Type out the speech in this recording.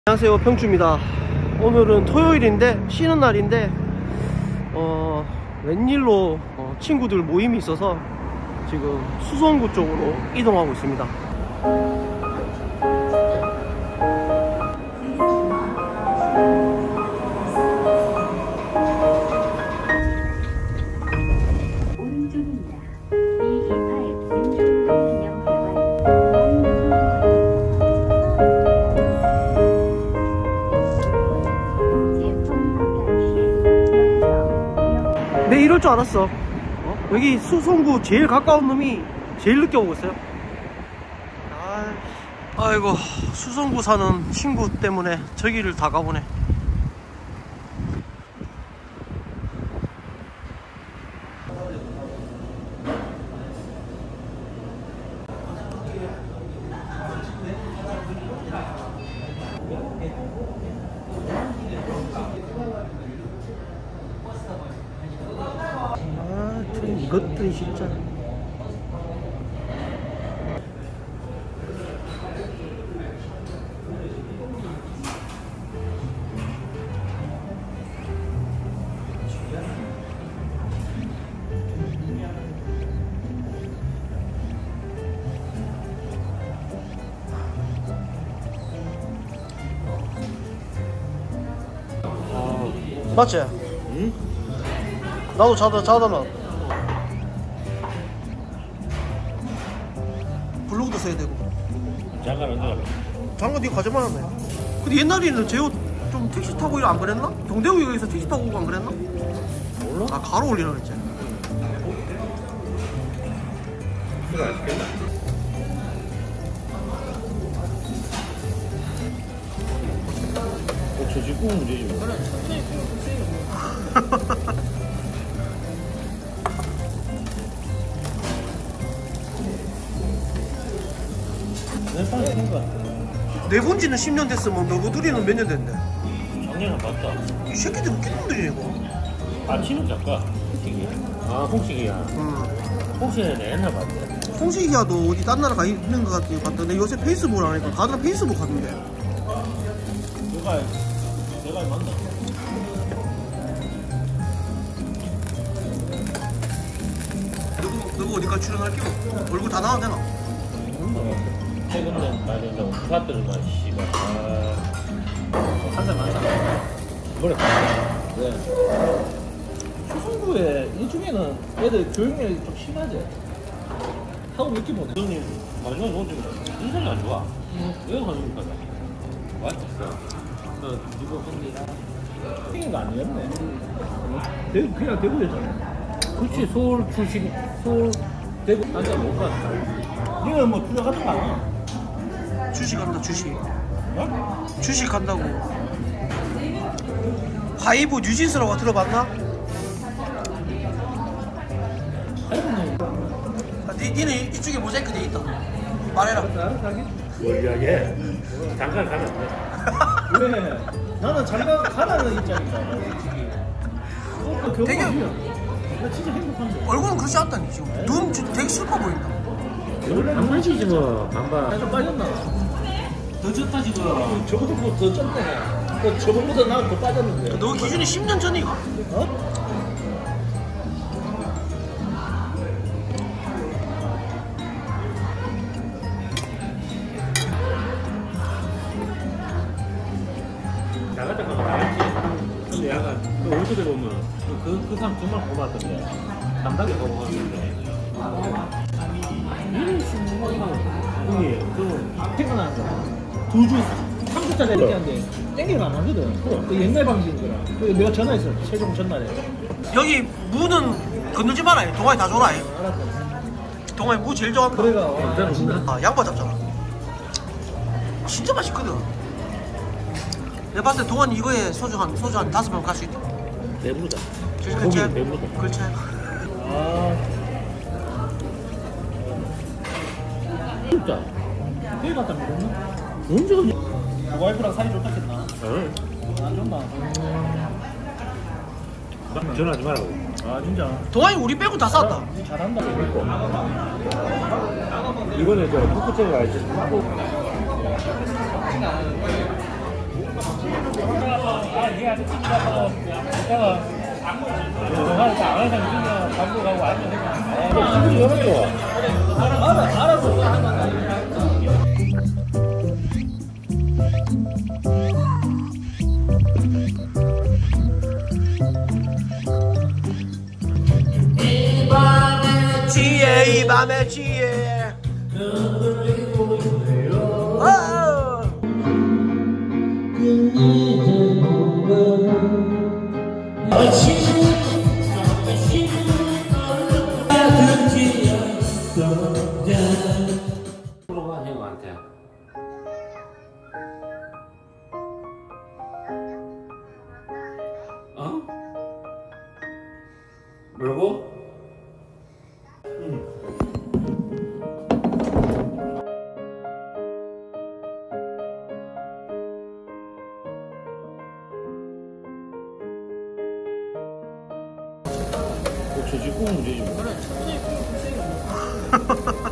안녕하세요, 평주입니다. 오늘은 토요일인데 쉬는 날인데 웬일로 친구들 모임이 있어서 지금 수성구 쪽으로 이동하고 있습니다. 내 이럴 줄 알았어. 여기 수성구 제일 가까운 놈이 제일 늦게 오고 있어요. 아이고, 수성구 사는 친구 때문에 저기를 다 가보네. 이것들이 진짜. 맞지? 응? 나도 자다나 블로그도 써야 되고. 장관 언제 가래? 장관 니가 가져만 하네. 근데 옛날에는 제호 좀 택시 타고 일 안 그랬나? 동대구역에서 택시 타고 오고 안 그랬나? 몰라? 나 가로 올리라 그랬지. 그거 안 시켰나? 저 집 구우면 되지 뭐. 그래, 천천히 내본 지는 10년 됐으면 너희들이는 몇 년 됐는데? 작년에 봤다. 이 새끼들 웃긴 놈들이네 이거. 아치는 작가. 홍식이야. 아, 홍식이야. 홍식이는 내 옛날 봤대. 홍식이야도 어디 딴 나라 가 있는 것 같던데 요새 페이스북을 안 하니까 가더라 페이스북 하던데. 내가 만나. 너가 어디까지 출연할게요? 얼굴 다 나와도 되나? 최근에 많이 온다고 부사들만 씨발. 한잔 많잖아. 뭐래? 왜? 수성구에 이 중에는 애들 교육열이 좀 심하지? 하고 몇개 보내. 형님 마지막에 오지 인상이 안 좋아. 왜 하니까 맛있어. 너 누구 형님이랑 생긴 거 아니었네. 대구 그냥 대구였잖아. 그렇지. 서울 출신 서울 대구 앉아 못 갔다. 니가 뭐 투자 같은 거 아니야? 주식 간다 주식. 어? 주식 간다고. 하이브 뉴진스라고 들어봤나? 니는 이쪽에 모자이크 돼 있다. 말해라. 원리하게 잠깐 가면 안 돼. 왜? 나는 잠깐 가라는 입장이잖아. 솔직히. 되게- 나 진짜 행복한데. 얼굴은 그렇지 않다니 지금. 눈 되게 슬퍼 보인다. 반반이지 뭐 반반. 좀 빠졌나? 더 쪘다 지금. 저보다 더 쪘네. 저번보다 나 더 빠졌는데. 너 기준이 10년 전이가? 어? 나갔다 가면 나갔지. 근데 약간 그 얼굴에 보면 그 사람 정말 고맙던데. 담당이 고맙던데. 형님 좀 퇴근하는 거. 2주, 3주짜리 이렇게 하는데 땡기가 안 하거든. 그 옛날 방식인 거라. 그래서 내가 전화했어. 최종 전날에. 여기 무는 건들지 마라. 동아리 다 줘라. 알았어. 동아리 무 제일 좋아한다. 그래가 아, 양파 잡잖아. 진짜 맛있거든. 내가 봤을 때 동환이 이거에 소주 한 5병 갈 수 있다. 배부르다. 고기는 배부르다. 그렇지. 진짜. 회의 갔다 먹었나? 언제 그냥? 와이프랑 사이 좋다 했나? 안 좋나? 전화하지 말라고. 아 진짜? 동환이 우리 빼고 다 쌌다. 니 잘한다. 이번에 저 북구청에 알지? 얘한테 찍으라고 이따가 동화를 안 하는 사람이 그냥 밥으로 가고 아니면 그냥 기분이 열었어. 알아서. 지혜 이 밤의 지혜 물어봐 형한테. 어? 뭐라고? 저 집 구우면 되지 뭐. 그래, 천천히.